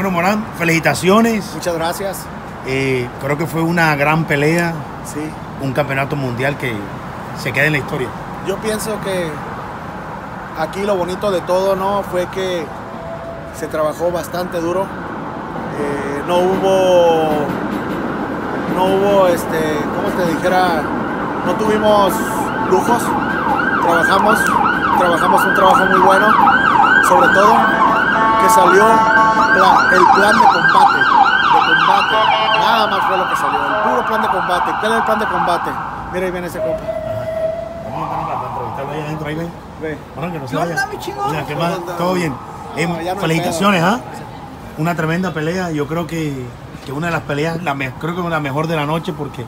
Bueno, Morán, felicitaciones. Muchas gracias. Creo que fue una gran pelea. Sí. Un campeonato mundial que se queda en la historia. Yo pienso que aquí lo bonito de todo, ¿no? Fue que se trabajó bastante duro. No hubo, ¿cómo te dijera? No tuvimos lujos. Trabajamos un trabajo muy bueno. Sobre todo que salió el plan de combate. Nada más fue lo que salió. El puro plan de combate. ¿Qué era el plan de combate? Mira, ahí viene ese compa. Vamos a entrevistarlo ahí adentro, ahí ven. Ve. Bueno, que no se ¿Qué vaya. onda, mi chingón? Mira, ¿qué más? Todo bien. No, ya no hay Felicitaciones, pedo. ¿ah? Una tremenda pelea. Yo creo que una de las peleas, creo que la mejor de la noche, porque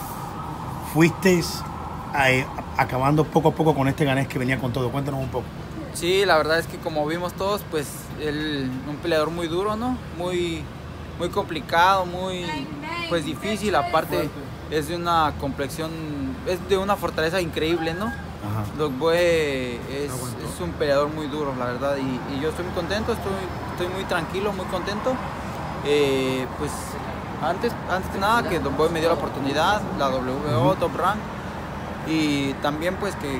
fuiste acabando poco a poco con este ganés que venía con todo. Cuéntanos un poco. Sí, la verdad es que como vimos todos, pues un peleador muy duro, ¿no? Muy complicado, muy pues difícil, aparte es de una complexión, es de una fortaleza increíble, ¿no? Dogboe es un peleador muy duro, la verdad, y yo estoy muy contento, estoy muy tranquilo, muy contento. Pues antes que nada que Dogboe me dio la oportunidad, la WBO, Top Rank, y también pues que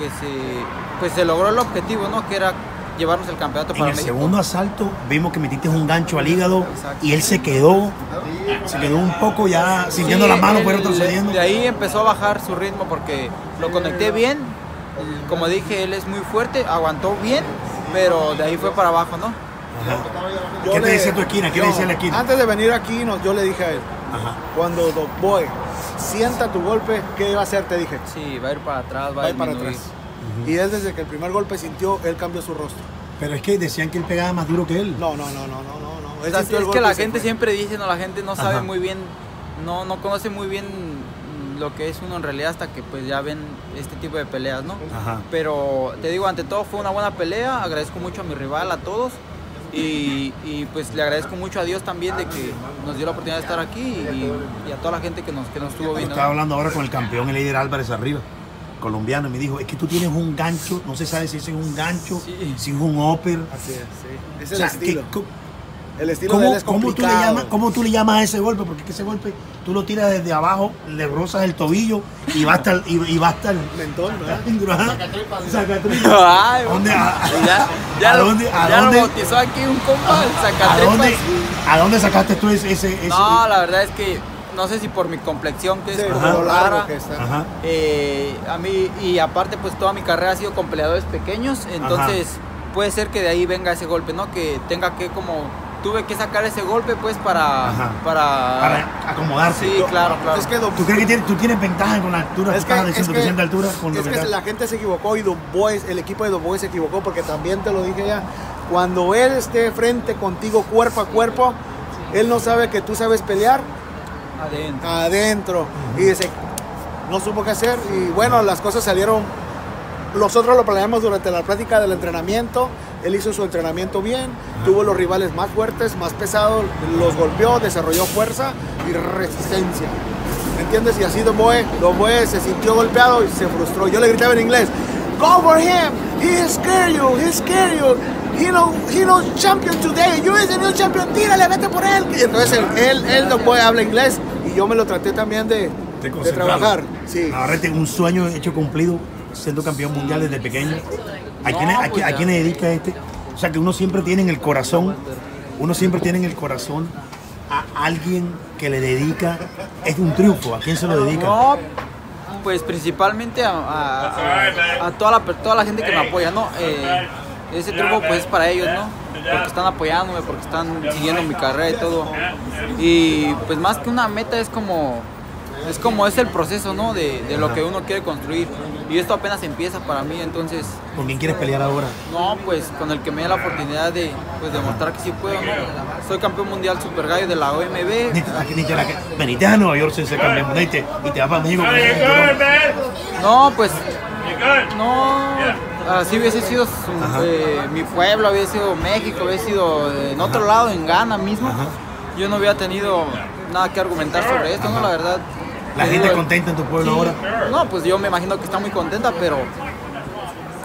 se logró el objetivo, ¿no? Que era llevarnos el campeonato para México. En el segundo asalto vimos que metiste un gancho al hígado. Exacto. Y él se quedó un poco ya sintiendo las manos, pero retrocediendo. De ahí empezó a bajar su ritmo porque lo conecté bien. Como dije, él es muy fuerte, aguantó bien, pero de ahí fue para abajo, ¿no? ¿Qué te decía tu esquina? ¿Qué le decía la esquina? Antes de venir aquí, yo le dije a él, cuando Dogboe sienta tu golpe, ¿qué va a hacer? Te dije. Sí, va a ir para atrás, va a ir para atrás. Y él desde que el primer golpe sintió, él cambió su rostro. Pero es que decían que él pegaba más duro que él. No. Es que la gente siempre dice, no, la gente no sabe muy bien, no conoce muy bien lo que es uno en realidad hasta que pues ya ven este tipo de peleas, ¿no? Pero te digo, ante todo fue una buena pelea, agradezco mucho a mi rival, a todos. Y pues le agradezco mucho a Dios también de que nos dio la oportunidad de estar aquí y a toda la gente que nos estuvo viendo. Estaba hablando ahora con el campeón, el líder Álvarez arriba, colombiano, y me dijo, es que tú tienes un gancho, no se sabe si ese es un gancho, si es un upper. Así es, sí. Es el estilo. El estilo de él es complicado. ¿Cómo tú le llamas a ese golpe? Porque ese golpe tú lo tiras desde abajo, le rozas el tobillo y va hasta el mentón, ¿verdad? Sacatripa. Ay, ¿Dónde? Ya lo bautizó aquí un compa, el sacatripas. ¿A dónde sacaste tú ese? No, la verdad es que no sé si por mi complexión que es como rara. A mí, y aparte pues toda mi carrera ha sido con peleadores pequeños, entonces puede ser que de ahí venga ese golpe, ¿no? Que tenga que tuve que sacar ese golpe pues para acomodarse. Sí, claro. Es que ¿Tú crees que tú tienes ventaja con la altura? Es que de altura la gente se equivocó y el equipo de Dogboe se equivocó porque también te lo dije ya. Cuando él esté frente contigo cuerpo a cuerpo, él no sabe que tú sabes pelear adentro. Y dice, no supo qué hacer y bueno, las cosas salieron. Nosotros lo planeamos durante la práctica del entrenamiento. Él hizo su entrenamiento bien, tuvo los rivales más fuertes, más pesados, los golpeó, desarrolló fuerza y resistencia. ¿Me entiendes? Y así Dogboe se sintió golpeado y se frustró. Yo le gritaba en inglés, "Go for him! He scared you! He knows champion today! You is the new champion! ¡Tírale, vete por él!" Y entonces él Dogboe habla inglés y yo me lo traté también de trabajar. Sí. Ahora tengo un sueño hecho cumplido, siendo campeón mundial desde pequeño. ¿A quién le dedica este? O sea, que uno siempre tiene en el corazón a alguien que le dedica, es un triunfo. ¿A quién se lo dedica? No, pues principalmente a toda la gente que me apoya, ¿no? Ese triunfo pues es para ellos, ¿no? Porque están apoyándome, porque están siguiendo mi carrera y todo. Y pues más que una meta es el proceso, ¿no? De lo que uno quiere construir. Y esto apenas empieza para mí, entonces... ¿Con quién quieres pelear ahora? No, pues con el que me dé la oportunidad de demostrar que sí puedo, ¿no? Soy campeón mundial super gallo de la OMB. Venite a Nueva York, ser campeón mundial y te vas para México. No, pues... No... Así hubiese sido mi pueblo, hubiese sido México, hubiese sido en otro lado, en Ghana mismo. Yo no hubiera tenido nada que argumentar sobre esto, ¿no? La verdad... ¿La gente contenta en tu pueblo ahora? No, pues yo me imagino que está muy contenta, pero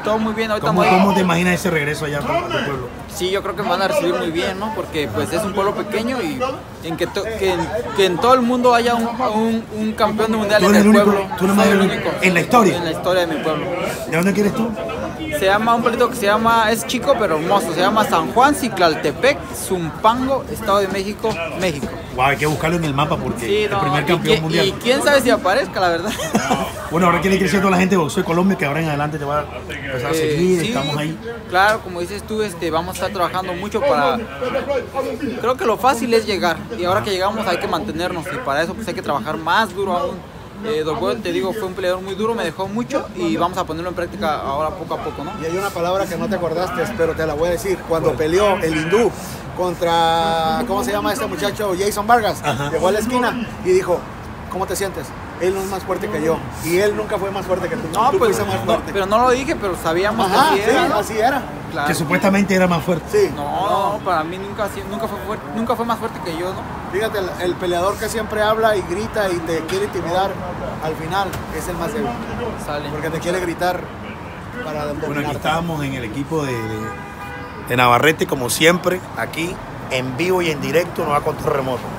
todo muy bien. Ahorita ¿Cómo te imaginas ese regreso allá a tu pueblo? Sí, yo creo que me van a recibir muy bien, ¿no? Porque pues es un pueblo pequeño y en que en todo el mundo haya un campeón de mundial en el pueblo. ¿Tú nomás eres el único? ¿En la historia? En la historia de mi pueblo. ¿De dónde quieres tú? Se llama un pueblito que se llama, es chico pero hermoso, se llama San Juan Ciclaltepec, Zumpango, Estado de México, México. Wow, hay que buscarlo en el mapa porque Sí, el primer campeón mundial. Y quién sabe si aparezca, la verdad. Bueno, ahora quiere crecer toda la gente de boxeo de Colombia que ahora en adelante te va a empezar a seguir, sí, estamos ahí. Claro, como dices tú, vamos a estar trabajando mucho para... Creo que lo fácil es llegar y ahora que llegamos hay que mantenernos y para eso pues hay que trabajar más duro aún. Don Boy, te digo, fue un peleador muy duro, me dejó mucho y vamos a ponerlo en práctica ahora poco a poco, ¿no? Y hay una palabra que no te acordaste, pero te la voy a decir. Cuando peleó el hindú contra, ¿cómo se llama este muchacho? Jason Vargas. Ajá. Llegó a la esquina y dijo, ¿cómo te sientes? Él no es más fuerte que yo. Y él nunca fue más fuerte que tú. No, tú pues fuiste más fuerte. pero no lo dije, pero sabíamos que así así era. Sí, así era. Claro. Que supuestamente era más fuerte. Sí. No, para mí nunca fue más fuerte que yo, ¿no? Fíjate, el peleador que siempre habla y grita y te quiere intimidar, al final es el más débil. Sale. Porque te quiere gritar para dominarte. Bueno, aquí estábamos en el equipo de Navarrete, como siempre, aquí en vivo y en directo, nos va a control remoto.